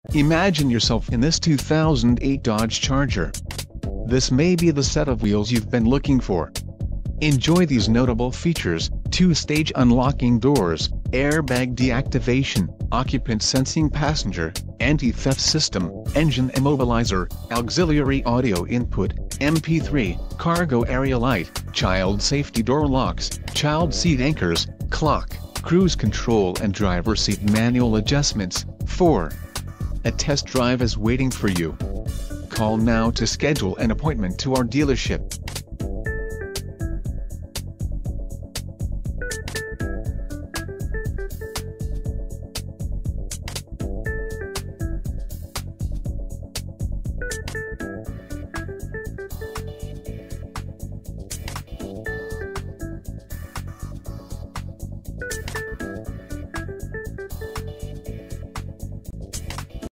Imagine yourself in this 2008 Dodge Charger. This may be the set of wheels you've been looking for. Enjoy these notable features: 2-stage unlocking doors, airbag deactivation, occupant sensing passenger, anti-theft system, engine immobilizer, auxiliary audio input, MP3, cargo area light, child safety door locks, child seat anchors, clock, cruise control and driver seat manual adjustments. 4. A test drive is waiting for you. Call now to schedule an appointment to our dealership.